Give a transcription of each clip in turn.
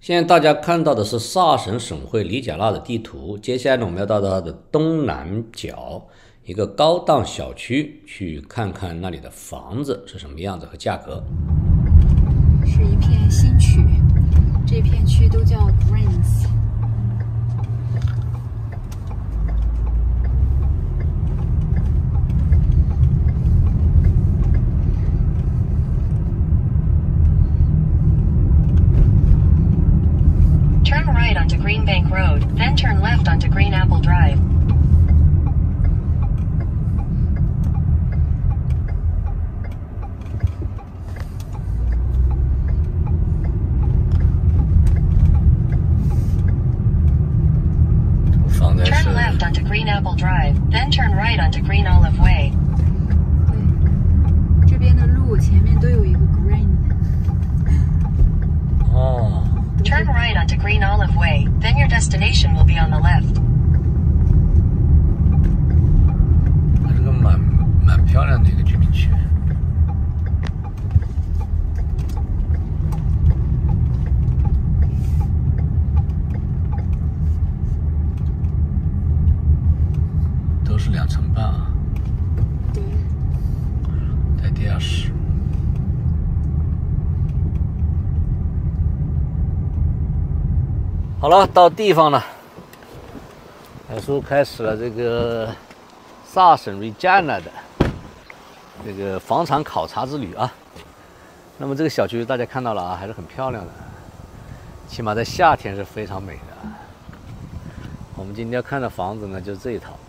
现在大家看到的是萨省省会里贾纳的地图，接下来呢，我们要到它的东南角一个高档小区去看看那里的房子是什么样子和价格。 是一片新区，这片区都叫 Greens。 Turn right onto Greenbank Road, then turn left onto Green Apple Drive. 房子是 Turn left onto Green Apple Drive, then turn right onto Green Olive Way. 对，这边的路前面都有一个 Green。 哦。 Turn right onto Green Olive Way, then your destination will be on the left. 它是个蛮漂亮的一个居民区。都是2层半啊。 对。 在地下室。好了，到地方了。海叔开始了这个萨省瑞加纳的这个房产考察之旅啊。那么这个小区大家看到了啊，还是很漂亮的，起码在夏天是非常美的。我们今天要看的房子呢，就是这一套。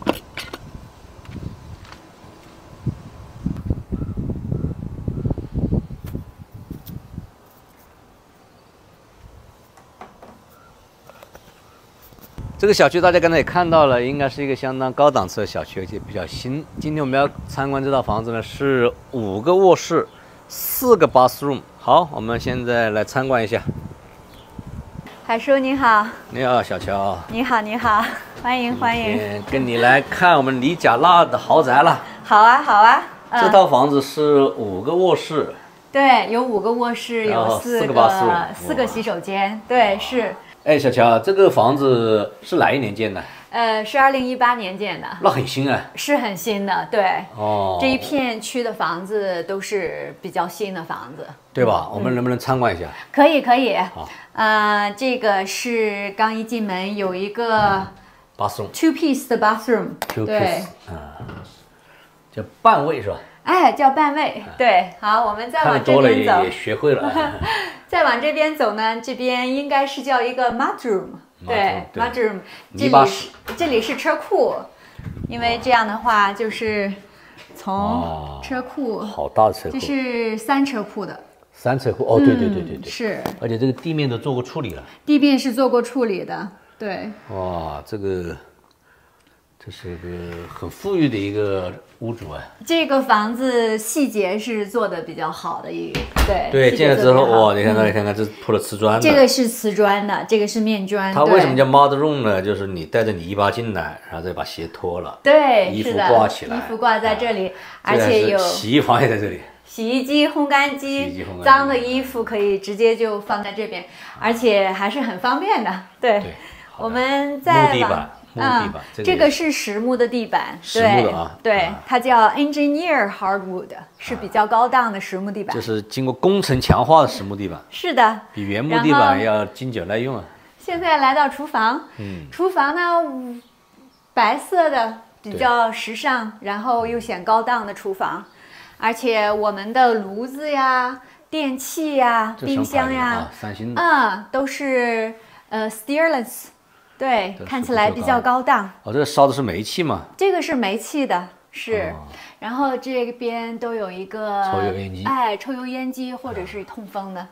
这个小区大家刚才也看到了，应该是一个相当高档次的小区，而且比较新。今天我们要参观这套房子呢，是5个卧室，4个 bathroom。好，我们现在来参观一下。 海叔你好。 你好，小乔。 你好，你好，欢迎欢迎。 跟你来看我们里贾纳的豪宅了。 好啊，好啊。 这套房子是5个卧室。 对，有5个卧室，有4个洗手间。对，是。 哎，小乔，这个房子是哪一年建的？ 是2018年建的。 那很新啊。是很新的，对。 哦。 这一片区的房子都是比较新的房子， 对吧？我们能不能参观一下？ 可以，可以。 好。 这个是刚一进门有一个 bathroom two piece 的 bathroom， 对。 叫半卫是吧？ 哎，叫半卫。对。好，我们再往这边走。 也学会了。 再往这边走呢，这边应该是叫一个 mudroom， 对 mudroom， 这里是车库，因为这样的话就是从车库， 好大的车库， 这是3车库的。 3车库，哦，对对对对对， 是， 而且这个地面都做过处理了。 地面是做过处理的，对。 哇，这是个很富裕的一个屋主啊。 这个房子细节是做的比较好的一个，对。 对，建了之后，哇，你看看，这铺了瓷砖的。 这个是瓷砖的，这个是面砖。 它为什么叫 mud room 呢？就是你带着你衣巴进来，然后再把鞋脱了， 对， 衣服挂起来， 衣服挂在这里，而且有洗衣房也在这里。 洗衣机、烘干机，脏的衣服可以直接就放在这边，而且还是很方便的。对，我们再木地板， 这个是实木的地板， 实木的啊， 对，它叫 Engineer Hardwood， 是比较高档的实木地板， 就是经过工程强化的实木地板。 是的， 比原木地板要经久耐用啊。 现在来到厨房，厨房呢，白色的比较时尚，然后又显高档的厨房，而且我们的炉子呀、电器呀、冰箱呀， 三星的， 都是Stearless。对，看起来比较高档。 哦，这个烧的是煤气吗？ 这个是煤气的，是。然后这边都有一个抽油烟机， 哎，抽油烟机或者是通风的，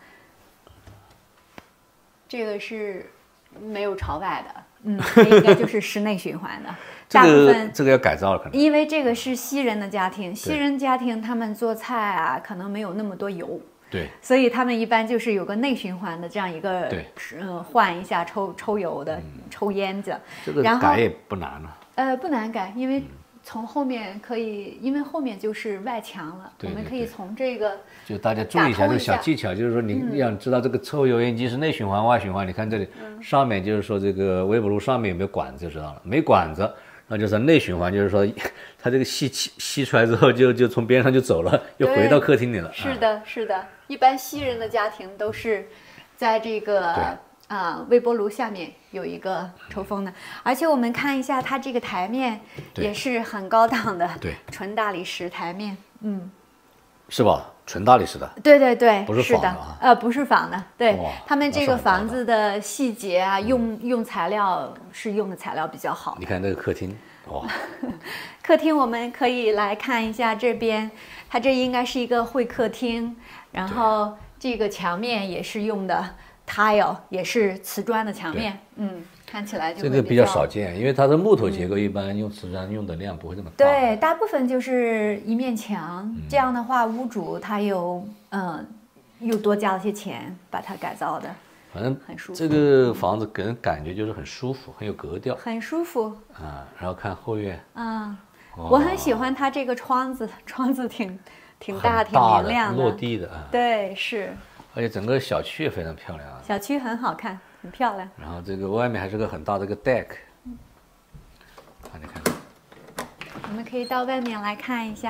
这个是没有朝外的，这应该就是室内循环的。大部分这个要改造了，可能。 因为这个是西人的家庭，西人家庭他们做菜啊，可能没有那么多油。 对， 所以他们一般就是有个内循环的这样一个，换一下抽油的、抽烟子。 这个改也不难了。 不难改，因为从后面可以，因为后面就是外墙了， 对对我们可以从这个就大家注意一下这个小技巧，就是说你要知道这个抽油烟机是内循环外循环，你看这里上面就是说这个微波炉上面有没有管子就知道了，没管子。那就是内循环，就是说，它这个吸出来之后就从边上就走了，又回到客厅里了。 是的，是的，一般西人的家庭都是在这个微波炉下面有一个抽风的，而且我们看一下它这个台面也是很高档的， 对， 纯大理石台面， 是吧？纯大理石的。 对对对， 不是仿的啊，不是仿的，对，他们这个那是很高的房子的细节啊，用材料是用的材料比较好。 你看这个客厅，哇， 客厅我们可以来看一下这边，它这应该是一个会客厅，然后这个墙面也是用的 tile， 也是瓷砖的墙面，看起来就这个比较少见，因为它的木头结构一般用瓷砖用的量不会这么大。 对，大部分就是一面墙，这样的话屋主他又多加了些钱把它改造的， 反正很舒服。 这个房子给人感觉就是很舒服，很有格调很舒服啊。然后看后院， 我很喜欢它这个窗子挺大、挺大明亮的， 落地的啊。 对，是。 而且整个小区也非常漂亮啊。 小区很好看，很漂亮。 然后这个外面还是个很大的一个 deck， 你看， 我们可以到外面来看一下。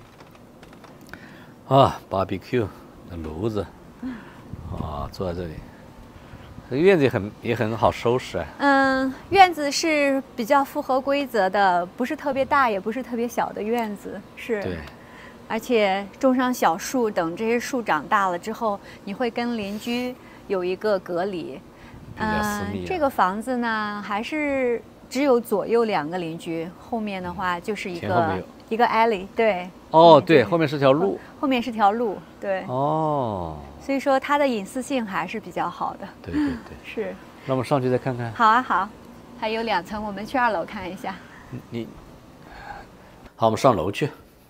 barbecue 的炉子，坐在这里，这个院子也很好收拾啊。 院子是比较符合规则的，不是特别大，也不是特别小的院子，是。 对。 而且种上小树，等这些树长大了之后，你会跟邻居有一个隔离。 比较私密这个房子呢，还是只有左右2个邻居，后面的话就是一个 alley， 对。 对，后面是条路。 后面是条路，对。 所以说它的隐私性还是比较好的。 对对对。 是。 那我们上去再看看。 好啊，好。还有2层，我们去2楼看一下。 好，我们上楼去。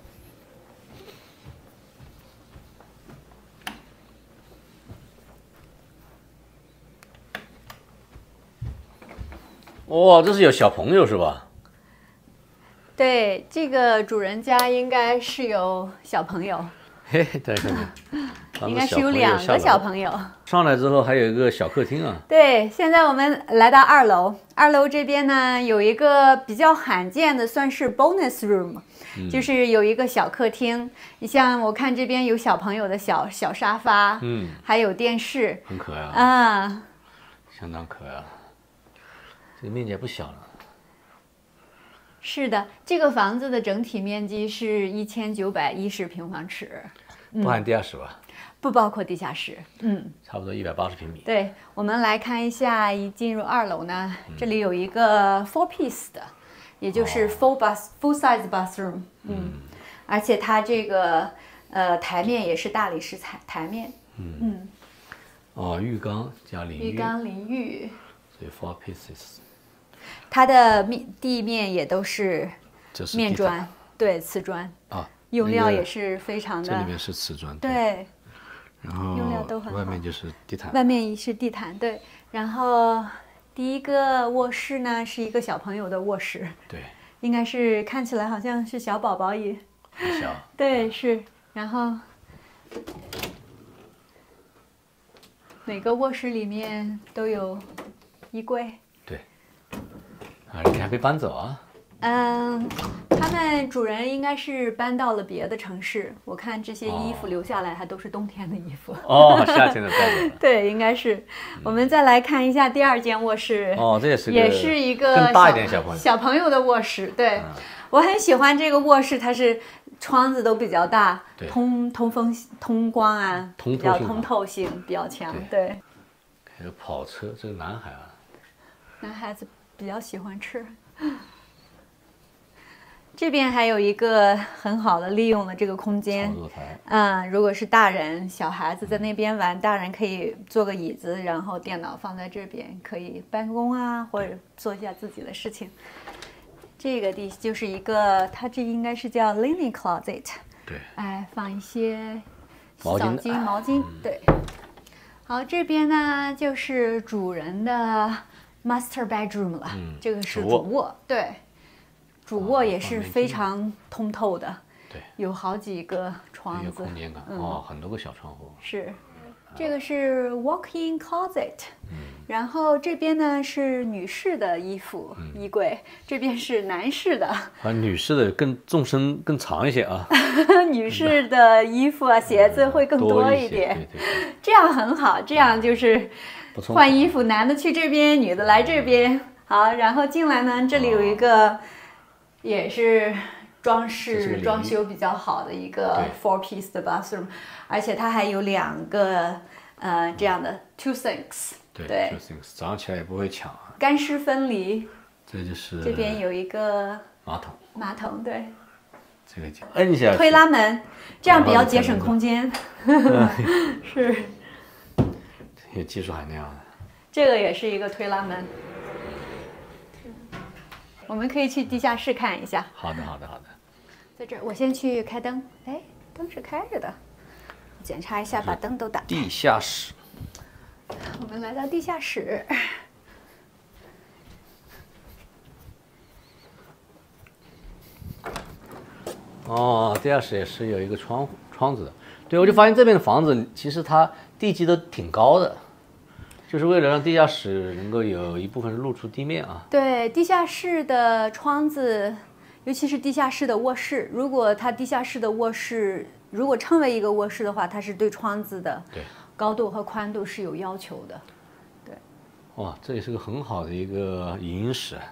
这是有小朋友是吧？ 对，这个主人家应该是有小朋友。 嘿，对， 应该是有2个小朋友。 上来之后还有一个小客厅啊。 对，现在我们来到2楼，2楼这边呢有一个比较罕见的，算是 bonus room，就是有一个小客厅。你像我看这边有小朋友的小沙发，还有电视， 很可爱啊， 相当可爱。这个面积也不小了。 是的，这个房子的整体面积是1910平方尺， 不含地下室吧？ 不包括地下室， 差不多180平米。 对，我们来看一下，一进入2楼呢，这里有一个 4 piece 的，也就是 full size bathroom，而且它这个台面也是大理石台面， 浴缸加淋浴， 浴缸淋浴， 所以 4 pieces。 它的地面也都是面砖，对，瓷砖用料也是非常的。 这里面是瓷砖， 对， 然后用料都很好。 外面就是地毯， 外面是地毯，对。然后第一个卧室呢是一个小朋友的卧室， 对， 应该是看起来好像是小宝宝也很小， 对，是。然后每个卧室里面都有衣柜。 你还没搬走啊？ 他们主人应该是搬到了别的城市。我看这些衣服留下来还都是冬天的衣服。 夏天的带走了。 对，应该是。我们再来看一下第2间卧室。 这也是一个更大一点小朋友的卧室。对，我很喜欢这个卧室，它是窗子都比较大，通风通光啊，比较通透性比较强。对。 还有跑车，这个男孩啊。 男孩子比较喜欢吃。这边还有一个很好的利用了这个空间。 操作台。 如果是大人、小孩子在那边玩，大人可以坐个椅子，然后电脑放在这边，可以办公啊，或者做一下自己的事情。这个就是一个，它这应该是叫 linen closet。 对。 放一些洗澡巾、毛巾。对。好，这边呢就是主人的 master bedroom 了，这个是主卧。对。 主卧也是放门禁非常通透的， 对， 有好几个窗有子， 空间感，很多个小窗户。 是。这个是 walk-in closet，然嗯后这边呢是女士的衣服衣柜，这边是男士的。 女士的更纵深更长一些啊， 女士的衣服啊、鞋子会更多一些一点， 对对， 这样很好，这样就是不冲突换衣服，男的去这边，女的来这边。好，然后进来呢，这里有一个也是装这是个饰淋浴装修比较好的一个对 4-piece 的 bathroom，而且它还有2个这样的 two sinks， 对，就是早上起来也不会抢啊。 干湿分离。 这就是这边有一个马桶， 对， 这个就摁下去推拉门，这样比较节省空间。是， 有技术含量的。 这个也是一个推拉门。我们可以去地下室看一下。 好的，好的，好的。 在这儿，我先去开灯。哎，灯是开着的，检查一下，把灯都打开。 地下室。 我们来到地下室。 哦，地下室也是有一个窗子的。对，我就发现这边的房子其实它地基都挺高的，就是为了让地下室能够有一部分露出地面啊。 对，地下室的窗子，尤其是地下室的卧室，如果它地下室的卧室如果称为一个卧室的话，它是对窗子的高度和宽度是有要求的。对， 哇，这也是个很好的一个影音室。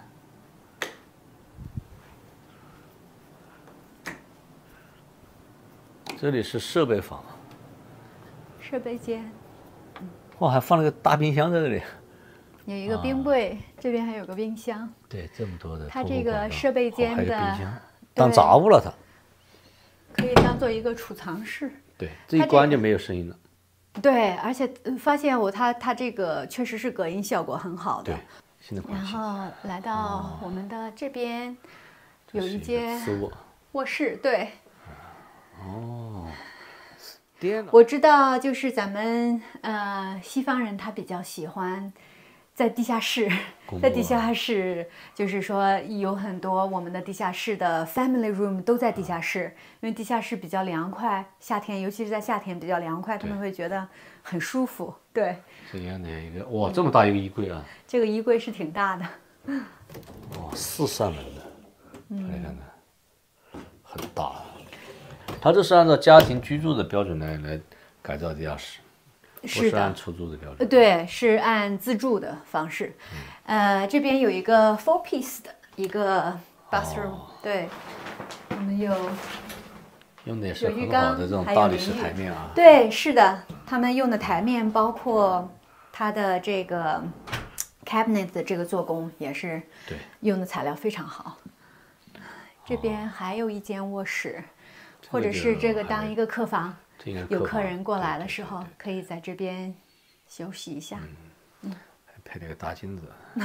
这里是设备房， 设备间哇，还放了个大冰箱在这里。 有一个冰柜，这边还有个冰箱。 对，这么多的。 它这个设备间还有的冰箱当杂物了，它可以当做一个储藏室。 对，这一关就没有声音了。 对，而且发现它这个确实是隔音效果很好的。 对，现在关然系。 后来到我们的这边，有一间次卧。 卧室，对。 哦，电脑。 我知道，就是咱们西方人他比较喜欢在地下室，在地下室，就是说有很多我们的地下室的 family room 都在地下室，因为地下室比较凉快，夏天尤其是在夏天比较凉快，他们会觉得很舒服。对， 这样的一个哇，这么大一个衣柜啊！ 这个衣柜是挺大的。 哦，4扇门的，来看看，很大。它这是按照家庭居住的标准来改造地下室，不是按出租的标准。 对，是按自住的方式。这边有一个 4-piece 的一个 bathroom，对，我们有用的也是很好的这种大理石台面啊。 对，是的，他们用的台面包括它的这个 cabinet 的这个做工也是用的材料非常好。这边还有一间卧室。或者是这个当一个客房，有客人过来的时候，可以在这边休息一下。 还配了个大镜子。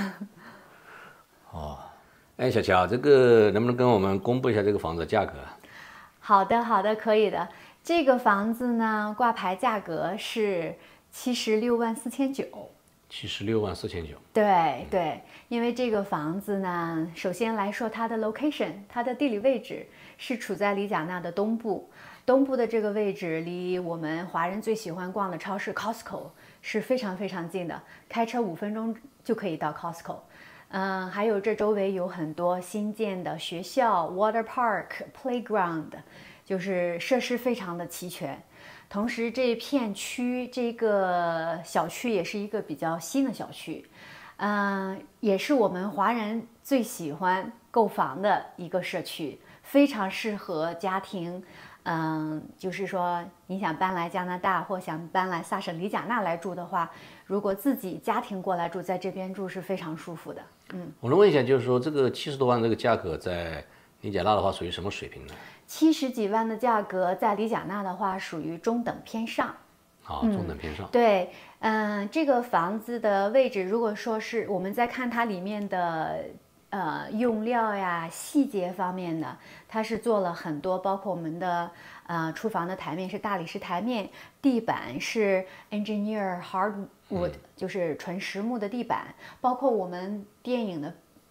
哦，哎，小乔，这个能不能跟我们公布一下这个房子的价格？ 好的，好的，可以的。这个房子呢，挂牌价格是764900。 764900。 对对，因为这个房子呢，首先来说它的 location， 它的地理位置是处在里贾纳的东部。东部的这个位置离我们华人最喜欢逛的超市 Costco 是非常非常近的，开车5分钟就可以到 Costco。还有这周围有很多新建的学校、water park、playground， 就是设施非常的齐全。同时，这一片区这个小区也是一个比较新的小区，也是我们华人最喜欢购房的一个社区，非常适合家庭。就是说你想搬来加拿大或想搬来萨省里贾纳来住的话，如果自己家庭过来住，在这边住是非常舒服的。 我能问一下，就是说这个70多万这个价格在里贾纳的话属于什么水平呢 ？70几万的价格在里贾纳的话属于中等偏上。 中等偏上。 对，这个房子的位置，如果说是我们在看它里面的用料呀、细节方面的，它是做了很多，包括我们的厨房的台面是大理石台面，地板是 engineer hardwood，就是纯实木的地板，包括我们电影的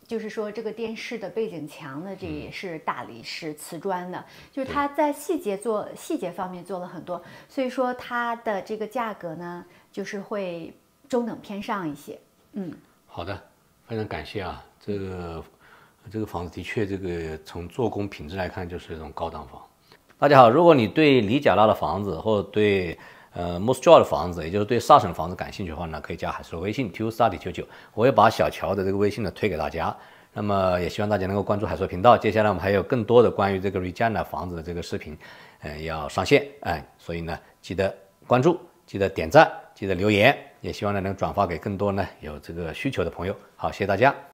就是说这个电视的背景墙呢，这也是大理石瓷砖的，就是它在细节方面做了很多，所以说它的这个价格呢，就是会中等偏上一些。 好的，非常感谢啊，这个房子的确，这个从做工品质来看，就是一种高档房。大家好，如果你对李贾拉的房子或者对Moss Jaw 的房子，也就是对萨省房子感兴趣的话呢，可以加海叔的微信 2study99，我会把小乔的这个微信呢推给大家。那么也希望大家能够关注海叔频道，接下来我们还有更多的关于这个 Regina 房子的这个视频，要上线，所以呢记得关注，记得点赞，记得留言，也希望呢能转发给更多呢有这个需求的朋友。好，谢谢大家。